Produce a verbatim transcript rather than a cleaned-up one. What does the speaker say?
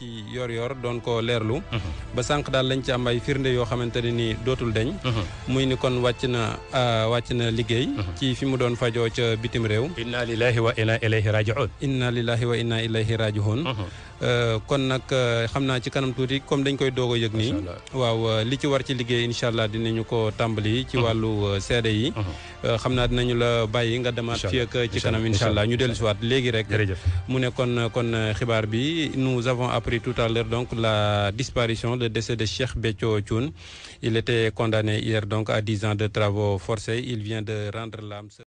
ci yor-yor doon ko leerlu. ba sànq daal lañ ci am ay firnde yoo xamante ne ni dootul deñ. muy ni kon wàcc na wàcc na liggéey. ci fi mu doon fajoo ca bitim réew. inna lillahi wa inna ilayhi raji'un. inna lillahi wa inna ilayhi raji'un. kon nag xam naa ci kanam tuuti comme dañ koy doog a yëg nii. waaw li ci war ci liggéey incha allah dinañu ko tàmbali. ci wàllu seede yi. xam naa dinañu la bàyyi nga demaat fii ak ci kanam incha allah ñu dellusiwaat léegi rek. mu ne kon kon xibaar bi nous avons appris tout à l'heure donc la disparition le décès de Cheikh Béthio Thioune. Il était condamné hier donc à dix ans de travaux forcés. Il vient de rendre l'âme.